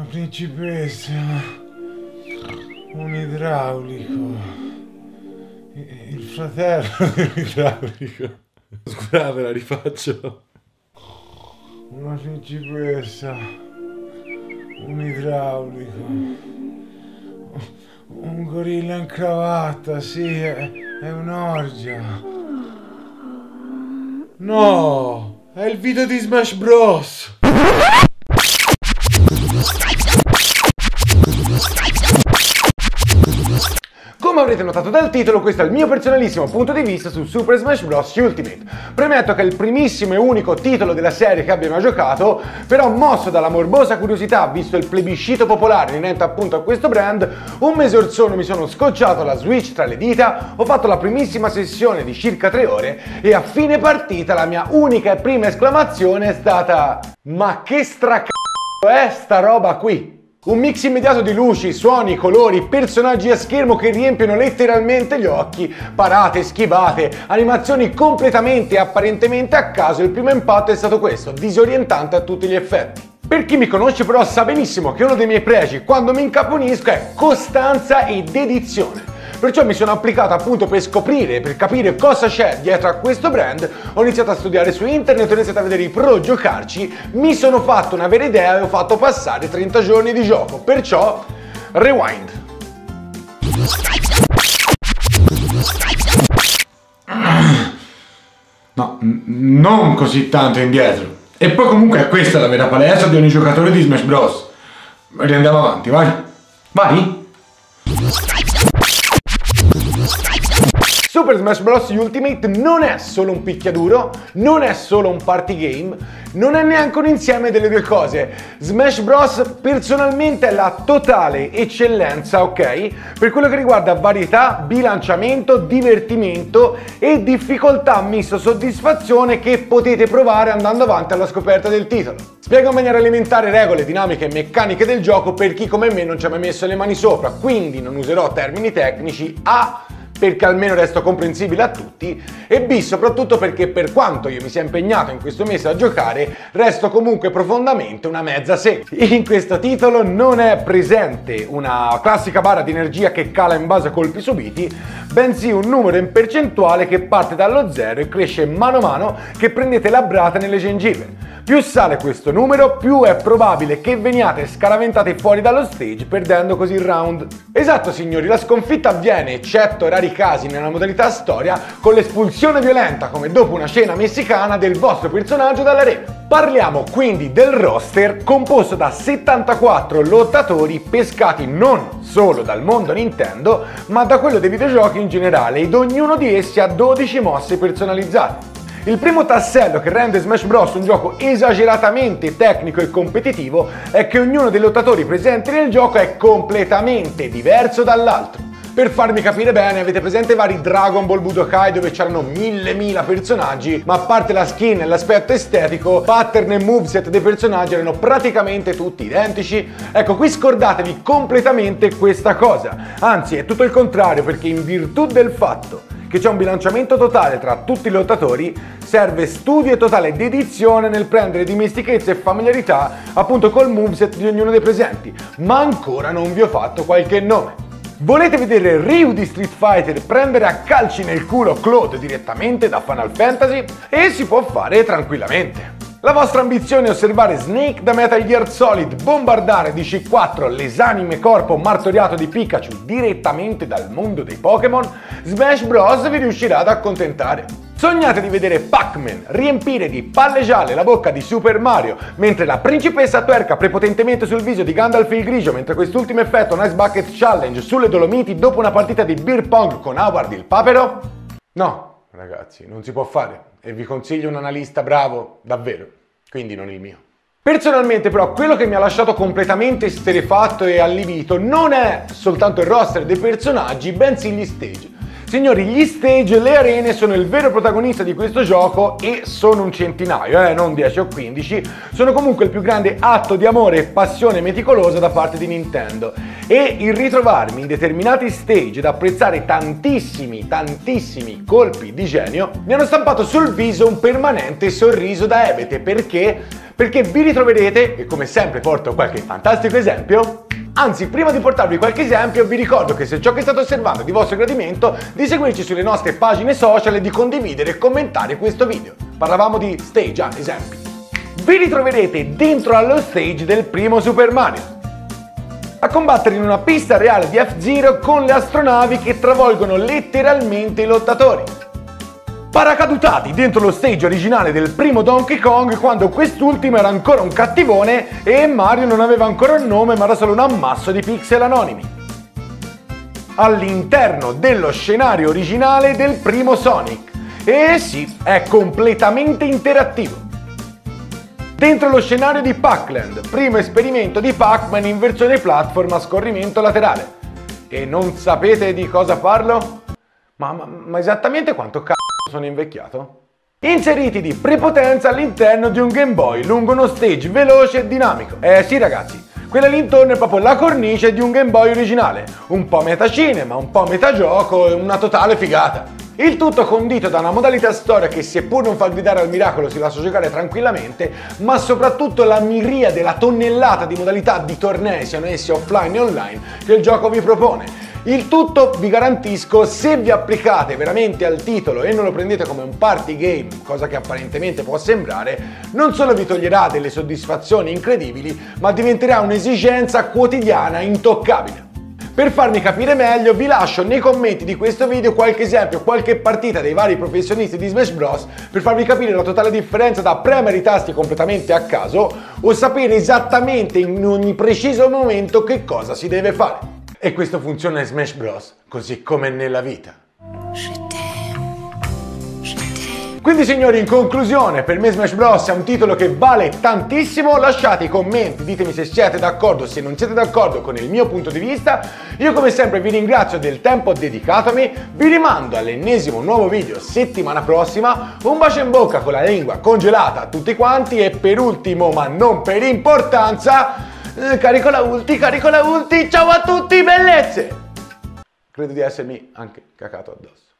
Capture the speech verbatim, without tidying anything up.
principessa, un idraulico, il fratello dell'idraulico. Scusate, la rifaccio. Una principessa, un idraulico, un gorilla in cravatta, sì, è, è un'orgia. No, è il video di Smash Bros. Come avrete notato dal titolo, questo è il mio personalissimo punto di vista su Super Smash Bros. Ultimate. Premetto che è il primissimo e unico titolo della serie che abbia mai giocato, però mosso dalla morbosa curiosità, visto il plebiscito popolare inerente appunto a questo brand, un mese or sono mi sono scocciato la Switch tra le dita, ho fatto la primissima sessione di circa tre ore e a fine partita la mia unica e prima esclamazione è stata: ma che stracazzo è sta roba qui? Un mix immediato di luci, suoni, colori, personaggi a schermo che riempiono letteralmente gli occhi, parate, schivate, animazioni completamente e apparentemente a caso. Il primo impatto è stato questo, disorientante a tutti gli effetti. Per chi mi conosce però sa benissimo che uno dei miei pregi quando mi incaponisco è costanza e dedizione. Perciò mi sono applicato appunto per scoprire, per capire cosa c'è dietro a questo brand, ho iniziato a studiare su internet, ho iniziato a vedere i pro giocarci, mi sono fatto una vera idea e ho fatto passare trenta giorni di gioco, perciò rewind. No, non così tanto indietro. E poi comunque questa è la vera palestra di ogni giocatore di Smash Bros. Riandiamo avanti, vai. Vai. Super Smash Bros. Ultimate non è solo un picchiaduro, non è solo un party game, non è neanche un insieme delle due cose. Smash Bros. Personalmente è la totale eccellenza, ok? Per quello che riguarda varietà, bilanciamento, divertimento e difficoltà misto soddisfazione che potete provare andando avanti alla scoperta del titolo. Spiego in maniera elementare regole, dinamiche e meccaniche del gioco per chi come me non ci ha mai messo le mani sopra, quindi non userò termini tecnici. A perché almeno resto comprensibile a tutti, e B soprattutto perché per quanto io mi sia impegnato in questo mese a giocare, resto comunque profondamente una mezza serie. In questo titolo non è presente una classica barra di energia che cala in base a colpi subiti, bensì un numero in percentuale che parte dallo zero e cresce mano a mano che prendete la brata nelle gengive. Più sale questo numero, più è probabile che veniate scaraventati fuori dallo stage, perdendo così il round. Esatto signori, la sconfitta avviene, eccetto rari casi nella modalità storia, con l'espulsione violenta, come dopo una cena messicana, del vostro personaggio dall'arena. Parliamo quindi del roster composto da settantaquattro lottatori pescati non solo dal mondo Nintendo, ma da quello dei videogiochi in generale, ed ognuno di essi ha dodici mosse personalizzate. Il primo tassello che rende Smash Bros. Un gioco esageratamente tecnico e competitivo è che ognuno dei lottatori presenti nel gioco è completamente diverso dall'altro. Per farmi capire bene, avete presente i vari Dragon Ball Budokai dove c'erano mille mila personaggi, ma a parte la skin e l'aspetto estetico, pattern e moveset dei personaggi erano praticamente tutti identici? Ecco, qui scordatevi completamente questa cosa, anzi è tutto il contrario, perché in virtù del fatto che c'è un bilanciamento totale tra tutti i lottatori, serve studio e totale dedizione nel prendere dimestichezza e familiarità appunto col moveset di ognuno dei presenti, ma ancora non vi ho fatto qualche nome. Volete vedere Ryu di Street Fighter prendere a calci nel culo Claude direttamente da Final Fantasy? E si può fare tranquillamente. La vostra ambizione è osservare Snake da Metal Gear Solid bombardare di C quattro l'esanime corpo martoriato di Pikachu direttamente dal mondo dei Pokémon? Smash Bros. Vi riuscirà ad accontentare. Sognate di vedere Pac-Man riempire di palle gialle la bocca di Super Mario mentre la principessa twerca prepotentemente sul viso di Gandalf il Grigio mentre quest'ultimo effettua un Ice Bucket Challenge sulle Dolomiti dopo una partita di beer pong con Howard il Papero? No, ragazzi, non si può fare e vi consiglio un analista bravo, davvero, quindi non il mio. Personalmente però quello che mi ha lasciato completamente esterrefatto e allibito non è soltanto il roster dei personaggi, bensì gli stage. Signori, gli stage, le arene sono il vero protagonista di questo gioco e sono un centinaio, eh, non dieci o quindici, sono comunque il più grande atto di amore e passione meticolosa da parte di Nintendo. E il ritrovarmi in determinati stage ed apprezzare tantissimi, tantissimi colpi di genio mi hanno stampato sul viso un permanente sorriso da ebete, perché perché vi ritroverete, e come sempre porto qualche fantastico esempio. Anzi, prima di portarvi qualche esempio, vi ricordo che se ciò che state osservando è di vostro gradimento, di seguirci sulle nostre pagine social e di condividere e commentare questo video. Parlavamo di stage, ah, esempi. Vi ritroverete dentro allo stage del primo Super Mario, a combattere in una pista reale di F-Zero con le astronavi che travolgono letteralmente i lottatori. Paracadutati dentro lo stage originale del primo Donkey Kong quando quest'ultimo era ancora un cattivone e Mario non aveva ancora un nome ma era solo un ammasso di pixel anonimi. All'interno dello scenario originale del primo Sonic. E sì, è completamente interattivo. Dentro lo scenario di Pac-Land, primo esperimento di Pac-Man in versione platform a scorrimento laterale. E non sapete di cosa parlo? Ma, ma, ma esattamente quanto c***o sono invecchiato? Inseriti di prepotenza all'interno di un Game Boy lungo uno stage veloce e dinamico. Eh sì ragazzi, quella lì intorno è proprio la cornice di un Game Boy originale. Un po' metacinema, un po' metagioco e una totale figata. Il tutto condito da una modalità storia che seppur non fa gridare al miracolo si lascia giocare tranquillamente, ma soprattutto la miriade, la tonnellata di modalità di tornei, siano essi offline e online, che il gioco vi propone. Il tutto, vi garantisco, se vi applicate veramente al titolo e non lo prendete come un party game, cosa che apparentemente può sembrare, non solo vi toglierà delle soddisfazioni incredibili, ma diventerà un'esigenza quotidiana intoccabile. Per farmi capire meglio vi lascio nei commenti di questo video qualche esempio, qualche partita dei vari professionisti di Smash Bros. Per farvi capire la totale differenza da premere i tasti completamente a caso o sapere esattamente in ogni preciso momento che cosa si deve fare. E questo funziona in Smash Bros. Così come nella vita. Quindi signori, in conclusione, per me Smash Bros è un titolo che vale tantissimo. Lasciate i commenti, ditemi se siete d'accordo, se non siete d'accordo con il mio punto di vista. Io come sempre vi ringrazio del tempo dedicato a me, vi rimando all'ennesimo nuovo video settimana prossima, un bacio in bocca con la lingua congelata a tutti quanti e per ultimo, ma non per importanza, eh, carico la ulti, carico la ulti, ciao a tutti, bellezze! Credo di essermi anche cacato addosso.